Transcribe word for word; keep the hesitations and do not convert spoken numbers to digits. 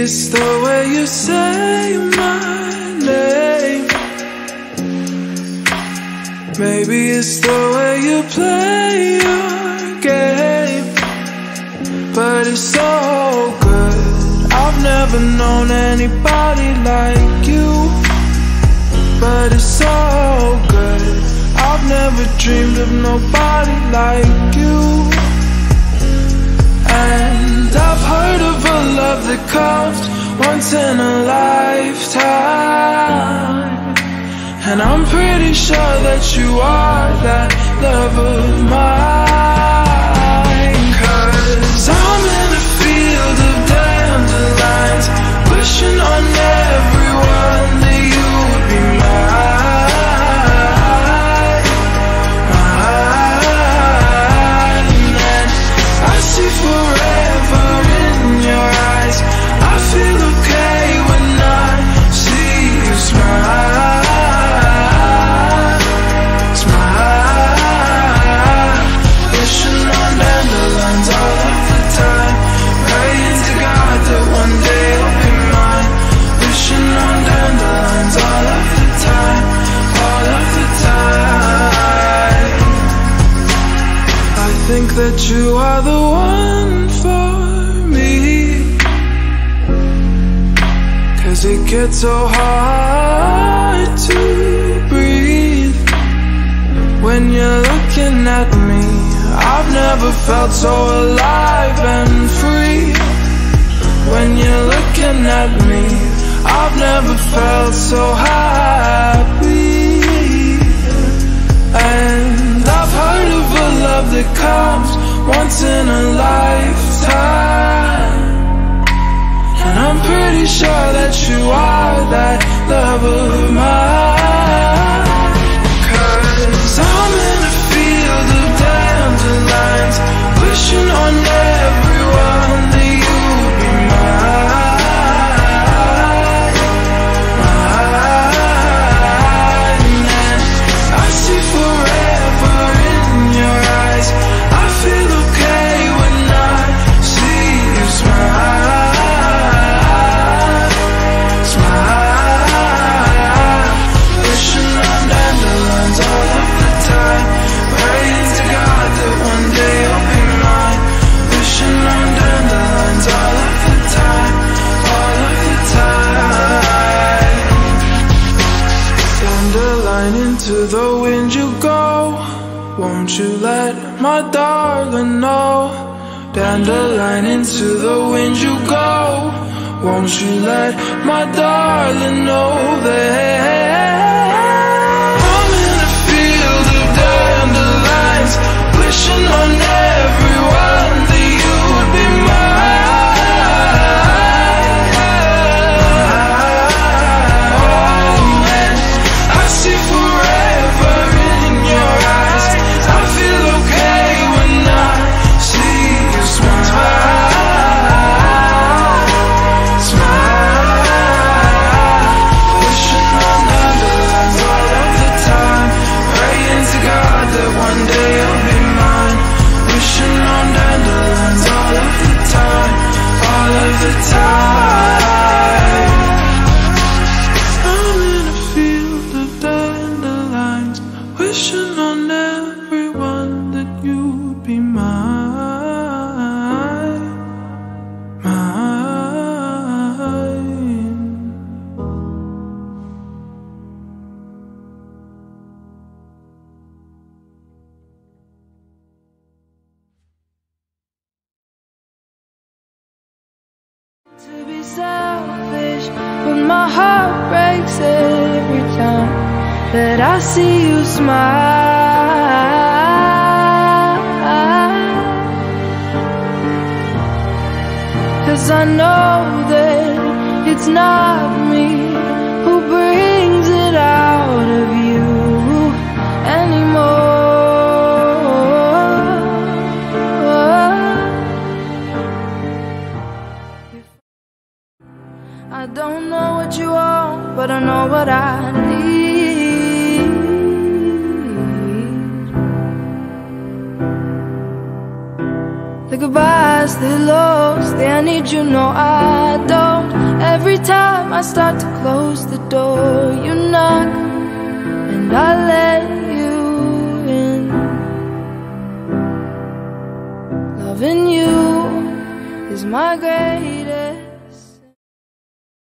it's the way you say my name. Maybe it's the way you play your game. But it's so good. I've never known anybody like you. But it's so good. I've never dreamed of nobody like you. And I've heard of a love that comes once in a lifetime. And I'm pretty sure that you are that love of mine. Cause I'm in a field of dandelions, wishing on everyone that you would be mine, mine. And I see forever in your eyes. I feel okay when I see you smile, smile. Wishing on dandelions all of the time, praying to God that one day you'll be mine. Wishing on dandelions all of the time, all of the time. I think that you are the one for me, cause it gets so hard to breathe when you're looking at me. I've never felt so alive and free. When you're looking at me, I've never felt so happy. And I've heard of a love that comes once in a lifetime. And I'm pretty sure that you are that love of mine. Cause I'm in a field of dandelions, wishing on everyone that you would be mine, mine. And I see forever in your eyes. I feel okay when I see you smile, smile. Wishing on dandelions all of the time, praying to God that one day you'll be mine. Wishing on dandelions all of the time, all of the time. Dandelion, into the wind you go. Won't you let my darling know? Dandelion, into the wind you go. Won't you let my darling know that I'm in a field of dandelions, wishing on everyone that you would be mine. And I see forever in your eyes. I feel okay when I see you smile, smile. Wishing on dandelions all of the time, praying to God that one day you'll be mine. Wishing on dandelions all of the time, all of the time. I'm in a field of dandelions, wishing on everyone that you'd be mine, mine. To be selfish, but my heart breaks every time that I see you smile. Cause I know that it's not me who brings it out of you anymore. I don't know what you want, but I know what I need. The goodbyes, the loves, they I need you, no I don't. start to close the door, you knock, and I let you in. Loving you is my greatest